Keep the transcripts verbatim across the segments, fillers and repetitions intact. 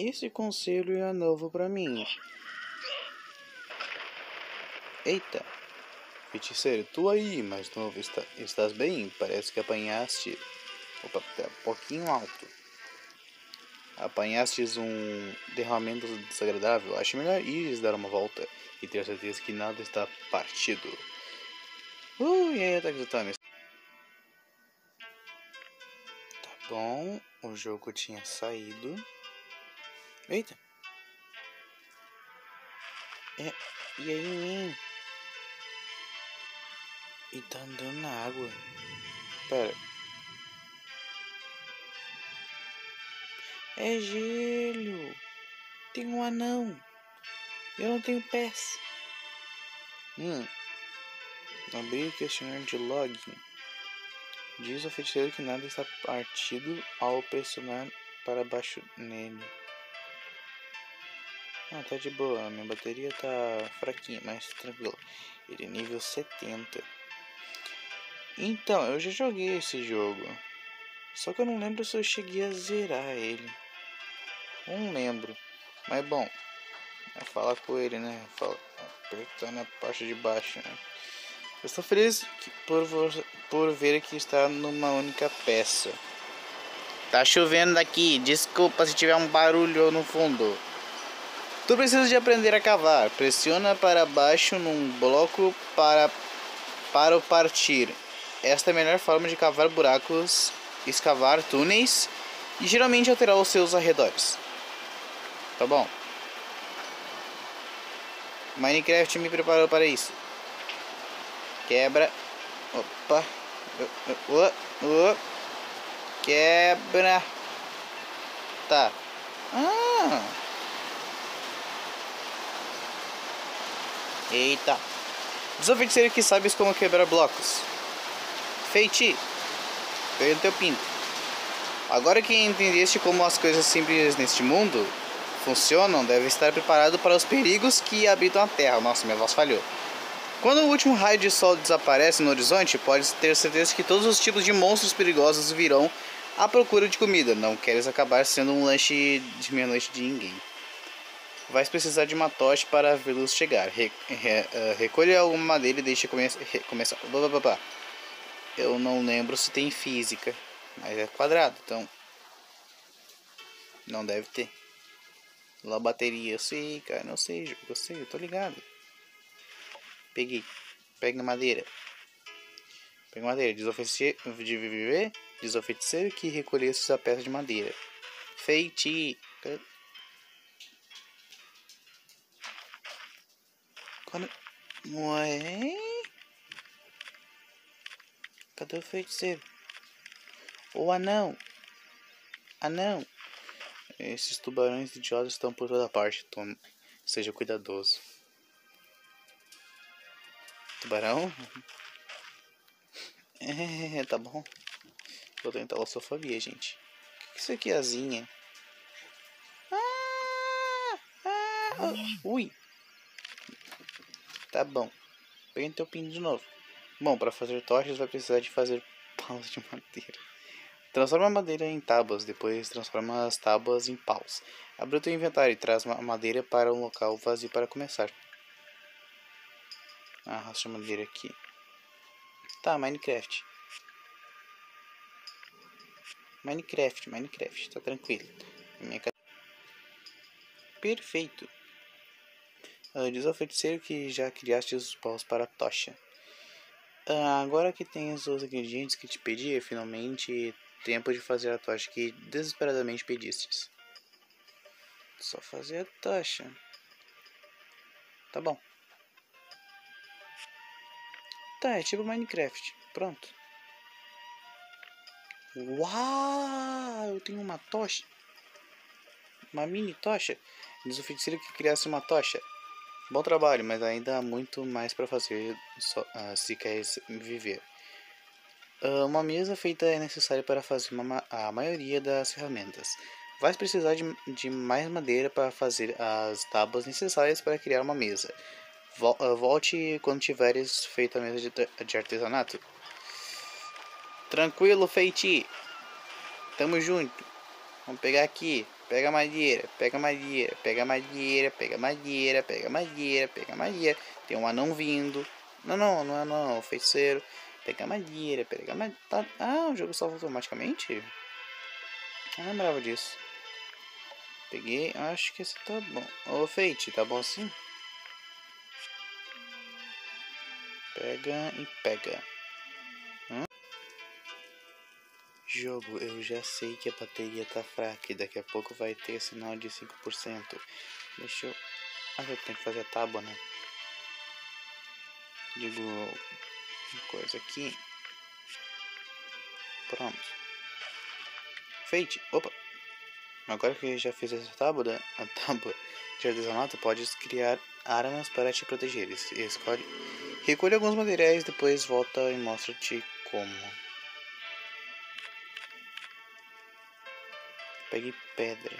Esse conselho é novo pra mim. Eita. Feiticeiro, tu aí, mais novo, está, estás bem? Parece que apanhaste... Opa, tá um pouquinho alto. Apanhastes um derramamento desagradável. Acho melhor ires dar uma volta e ter certeza que nada está partido. Uh, e aí, ataque do Thomas. Tá bom, o jogo tinha saído. Eita. É, e aí, mim? E tá andando na água. Pera. É gelo. Tem um anão. Eu não tenho pés. Hum. Abrir o questionário de login. Diz ao feiticeiro que nada está partido ao pressionar para baixo nele. Ah, tá de boa. Minha bateria tá fraquinha, mas tranquilo. Ele é nível setenta. Então, eu já joguei esse jogo. Só que eu não lembro se eu cheguei a zerar ele. Não lembro. Mas bom, é falar com ele, né? Fala, apertar na parte de baixo, né? Eu estou feliz que por, por ver que está numa única peça. Tá chovendo daqui. Desculpa se tiver um barulho no fundo. Tu precisa de aprender a cavar. Pressiona para baixo num bloco para, para o partir. Esta é a melhor forma de cavar buracos, escavar túneis e geralmente alterar os seus arredores. Tá bom? Minecraft me preparou para isso. Quebra. Opa. Uh, uh, uh. Quebra. Tá. Ah. Eita. Diz ao feiticeiro que sabes como quebrar blocos. Feiti. Pega no teu pinto. Agora que entendeste como as coisas simples neste mundo funcionam, deve estar preparado para os perigos que habitam a Terra. Nossa, minha voz falhou. Quando o último raio de sol desaparece no horizonte, pode ter certeza que todos os tipos de monstros perigosos virão à procura de comida. Não queres acabar sendo um lanche de meia-noite de ninguém. Vais precisar de uma tocha para vê-los chegar. Re, re, uh, recolha alguma madeira e deixe come, re, começar. Eu não lembro se tem física, mas é quadrado, então não deve ter. Lá bateria, eu sei, cara, não sei, eu sei, eu tô ligado. Peguei. Pega madeira. Pega madeira. Diz ao feiticeiro, de viver, diz ao feiticeiro que recolhesse a peça de madeira. Feiti. Quando... Ué? Cadê o feiticeiro? O anão. Anão. Esses tubarões idiotas estão por toda parte. Tom... Seja cuidadoso. Tubarão? É, tá bom. Vou tentar talassofobia, gente. O que isso aqui é asinha? Ah, ah, oh, ui. Tá bom. Peguei teu pino de novo. Bom, para fazer tochas vai precisar de fazer paus de madeira. Transforma a madeira em tábuas, depois transforma as tábuas em paus. Abre o teu inventário e traz a madeira para um local vazio para começar. Arrasta a madeira aqui. Tá, Minecraft. Minecraft, Minecraft, tá tranquilo. Minha... Perfeito. Uh, diz ao feiticeiro que já criaste os paus para a tocha. Uh, agora que tens os ingredientes que te pedi, é finalmente tempo de fazer a tocha que desesperadamente pedistes. Só fazer a tocha. Tá bom. Tá, é tipo Minecraft. Pronto. Uau! Eu tenho uma tocha. Uma mini tocha. Diz o feiticeiro que criasse uma tocha. Bom trabalho, mas ainda há muito mais para fazer só, uh, se queres viver. Uh, uma mesa feita é necessária para fazer uma, a maioria das ferramentas. Vais precisar de, de mais madeira para fazer as tábuas necessárias para criar uma mesa. Vol, uh, volte quando tiveres feito a mesa de, de artesanato. Tranquilo, Feiti. Tamo junto. Vamos pegar aqui. pega madeira, pega madeira, pega madeira, pega madeira, pega madeira, pega madeira. Tem um anão vindo. Não, não, não é não, feiticeiro. Pega madeira, pega madeira. Tá... Ah, o jogo salva automaticamente? Não lembrava disso. Peguei, acho que esse tá bom. Ô, Fate, tá bom assim? Pega e pega. Hum? Jogo, eu já sei que a bateria tá fraca e daqui a pouco vai ter sinal de cinco por cento. Deixa eu... Ah, eu tenho que fazer a tábua, né? Digo... Coisa aqui. Pronto. Fate, opa. Agora que já fiz essa tábua, a tábua de artesanato, podes criar armas para te proteger. Escolhe... Recolhe alguns materiais, depois volta e mostra-te como. Pegue pedra.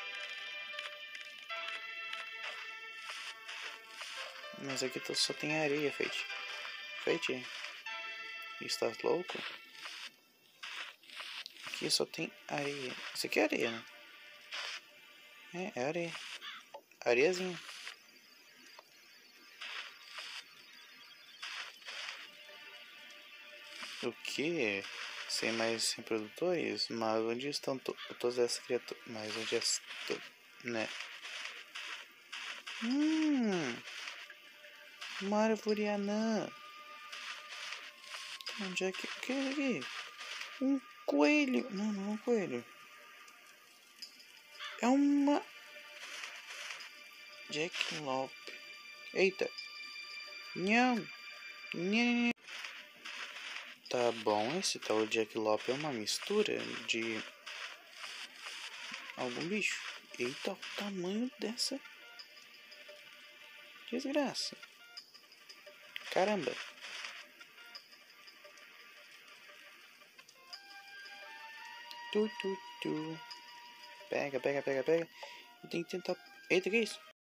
Mas aqui só tem areia, Fate. Fate? Estás louco? Aqui só tem areia. Isso aqui é areia, né? É, é areia. Areiazinha. O que? Sem mais reprodutores? Mas onde estão to todas essas criaturas? Mas onde estão? Né? Hum... Uma árvore anã. Onde é que... O que é aqui? Um coelho. Não, não é um coelho. É uma... Jackalope. Eita. Não. Não. Tá bom, esse tal Jackalope é uma mistura de algum bicho. Eita, o tamanho dessa desgraça. Caramba. Tu, tu, tu. Pega, pega, pega, pega. Tem que tentar... Eita, que é isso?